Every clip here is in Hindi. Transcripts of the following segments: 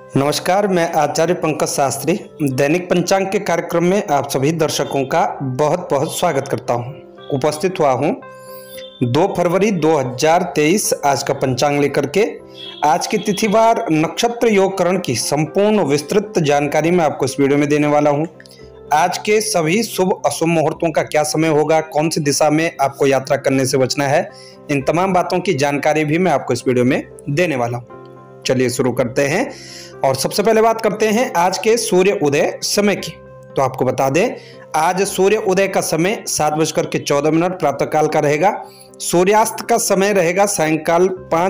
नमस्कार, मैं आचार्य पंकज शास्त्री दैनिक पंचांग के कार्यक्रम में आप सभी दर्शकों का बहुत बहुत स्वागत करता हूं। उपस्थित हुआ हूं 2 फरवरी 2023 आज का पंचांग लेकर के। आज की तिथिवार नक्षत्र योगकरण की संपूर्ण विस्तृत जानकारी मैं आपको इस वीडियो में देने वाला हूं। आज के सभी शुभ अशुभ मुहूर्तों का क्या समय होगा, कौन सी दिशा में आपको यात्रा करने से बचना है, इन तमाम बातों की जानकारी भी मैं आपको इस वीडियो में देने वाला हूं। चलिए शुरू करते हैं और सबसे पहले बात करते हैं आज के सूर्य उदय समय की। तो आपको बता दें, आज सूर्य उदय का समय 7:14 प्रातःकाल का रहेगा। सूर्यास्त का समय रहेगा सायंकाल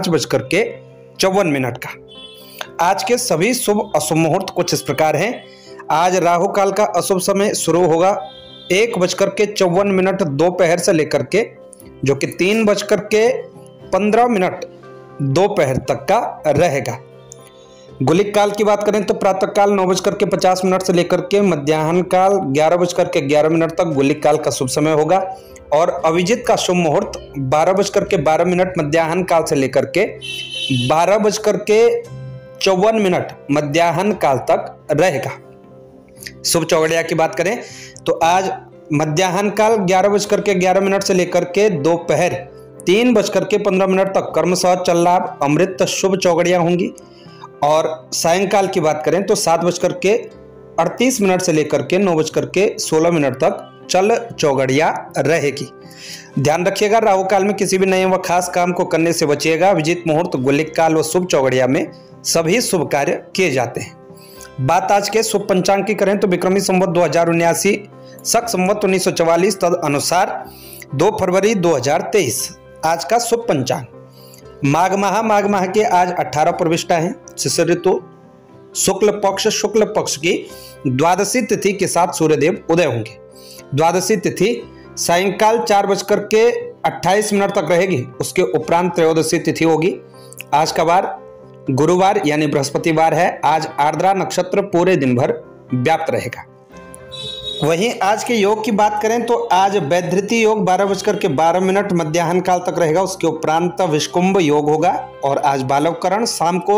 5:54 का। आज के सभी शुभ अशुभ मुहूर्त कुछ इस प्रकार हैं। आज राहु काल का अशुभ समय शुरू होगा 1:54 दोपहर से लेकर के जो कि 3:15 दोपहर तक का रहेगा। गुलिक काल की बात करें तो प्रातःकाल 9:50 से लेकर के मध्याह्न काल 11:11 तक गुलिक काल का शुभ समय होगा और अभिजित का शुभ मुहूर्त 12:12 मध्याह्न काल से लेकर के 12:54 मध्याह्न काल तक रहेगा। शुभ चौगड़िया की बात करें तो आज मध्याह्न काल 11:11 से लेकर के दोपहर 3:15 तक कर्मसह चल लाभ अमृत शुभ चौगड़िया होंगी और सायंकाल की बात करें तो 7:38 से लेकर के 9:16 तक चल चौगड़िया रहेगी। ध्यान रखिएगा, राहु काल में किसी भी नए व खास काम को करने से बचिएगा। अभिजीत मुहूर्त, गुलिक काल व शुभ चौगड़िया में सभी शुभ कार्य किए जाते हैं। बात आज के शुभ पंचांग की करें तो विक्रमी संवत 2079 शक संवत 1944 तद अनुसार 2 फरवरी 2023 आज का शुभ पंचांग। माघ माह के आज 18 प्रविष्टा हैं। शिशिर ऋतु शुक्ल पक्ष की द्वादशी तिथि के साथ सूर्यदेव उदय होंगे। द्वादशी तिथि सायंकाल 4:28 तक रहेगी। उसके उपरांत त्रयोदशी तिथि होगी। आज का वार गुरुवार यानी बृहस्पतिवार है। आज आर्द्रा नक्षत्र पूरे दिन भर व्याप्त रहेगा। वहीं आज के योग की बात करें तो आज वैधृति योग 12:12 मध्याह्न काल तक रहेगा। उसके उपरांत विष्कुंभ योग होगा और आज बालवकरण शाम को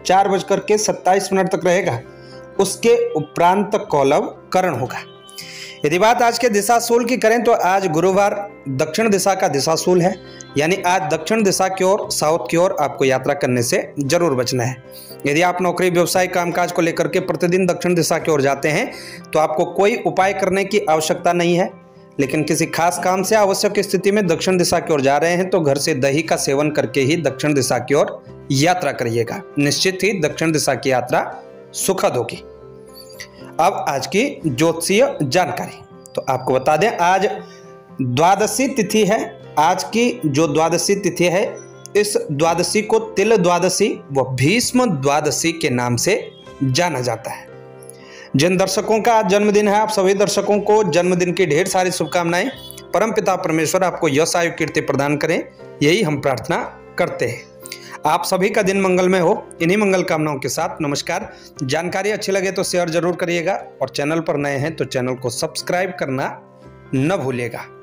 4:27 तक रहेगा। उसके उपरांत कौलव करण होगा। यदि बात आज के दिशाशूल की करें तो आज गुरुवार दक्षिण दिशा का दिशाशूल है, यानी आज दक्षिण दिशा की ओर, साउथ की ओर आपको यात्रा करने से जरूर बचना है। यदि आप नौकरी व्यवसाय कामकाज को लेकर के प्रतिदिन दक्षिण दिशा की ओर जाते हैं तो आपको कोई उपाय करने की आवश्यकता नहीं है, लेकिन किसी खास काम से आवश्यक स्थिति में दक्षिण दिशा की ओर जा रहे हैं तो घर से दही का सेवन करके ही दक्षिण दिशा की ओर यात्रा करिएगा। निश्चित ही दक्षिण दिशा की यात्रा सुखद होगी। अब आज की ज्योतिषीय जानकारी तो आपको बता दें, आज द्वादशी तिथि है। आज की जो द्वादशी तिथि है, इस द्वादशी को तिल द्वादशी व भीष्म द्वादशी के नाम से जाना जाता है। जिन दर्शकों का आज जन्मदिन है, आप सभी दर्शकों को जन्मदिन की ढेर सारी शुभकामनाएं। परमपिता परमेश्वर आपको यश आयु कीर्ति प्रदान करें, यही हम प्रार्थना करते हैं। आप सभी का दिन मंगलमय हो। इन्हीं मंगल कामनाओं के साथ नमस्कार। जानकारी अच्छी लगे तो शेयर जरूर करिएगा और चैनल पर नए हैं तो चैनल को सब्सक्राइब करना न भूलिएगा।